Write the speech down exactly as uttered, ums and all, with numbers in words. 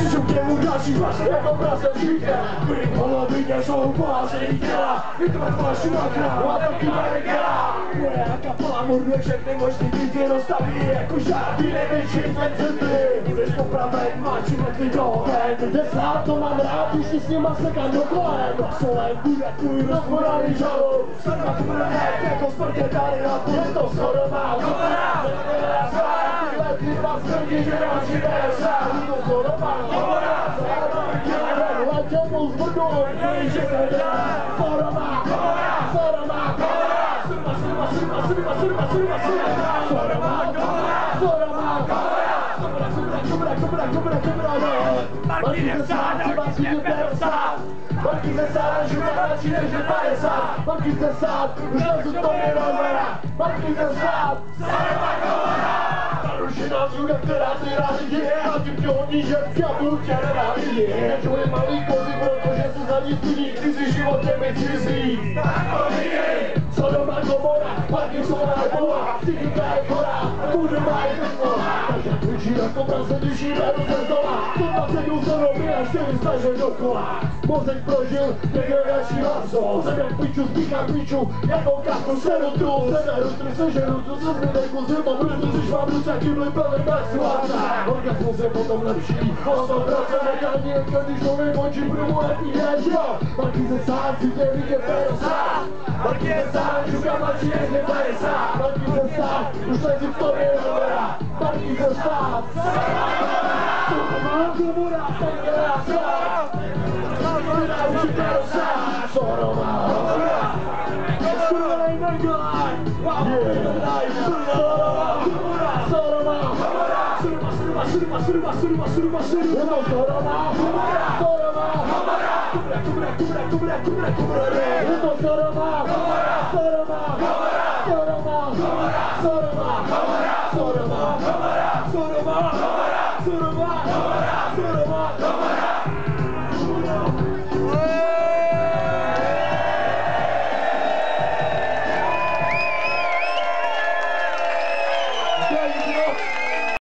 Šupněmu další vlastně jako prase žijte. My polovině jsou poházený těla. Vytvoř vaši makra, a taky barikela. Moje kapela morduje všechny možný díky rozstaví jako žádný největší intenzity. Budeš popraven, máči metli do ven. Desát to mám rád, když si s nima sekám do kolem. Solem bude tvůj rozporaný žalou. Strma to bude hned, jako smrtě tady na půl. Je to shodová komora. Tyhle ty dva smrti, že další devesát. Je to shodová komora. Letěl mu z brdou, že se jde. Shodová komora. Shodová komora. Surma, surma, surma, surma, surma, surma, surma. Shodová komora. Shodová komora. Komora, komora, komora, komora, komora, komora. Marky desát, další devesát. Marky desát, žuka další než padesát. Marky desát, už nejsou to mi rozvera. Marky desát, shodová komora. Narušená zruda, která ty rádi je. A tím tě hodní ženský a budu tě nenávidí. Nečuji malý kozy, protože se za ní stydí. Ty si životem mi cizí. Shodová komora, Marky jsou najboha. Psychika je chorá, bude mají bezmoha. Takže klíčí jako prase, když jí vedu se zdola. To dvacet se robí a čtyři staže dokola. Mozek prožil, degradační laso. Zem jak piču, spíchám piču, jako kachu seru tu. Seru tu, sežeru tu, co zbyde kuzil. Mám rudu, když mám ruce, kýmli plný bez sváta. Orgasmus je potom lepší, osm procent nekání, jako když nový močí průmu lepí než jo. Marky desát, si tě vidě padesát. Marky desát, žuka mladší než je padesát. Marky desát, už nejsi v tobě novera. Marky desát, shodová komora, tak už je padesát. Shodová komora. Skurvenej nedělaj. Shodová komora. Shodová komora. Surma, surma, surma, surma, surma, surma, surma. Je to shodová komora. Shodová komora. Komora, komora, komora, komora, komora. Je to shodová komora. Shodová komora. Shodová komora. Shodová komora. Shodová komora. Shodová komora. Shodová komora.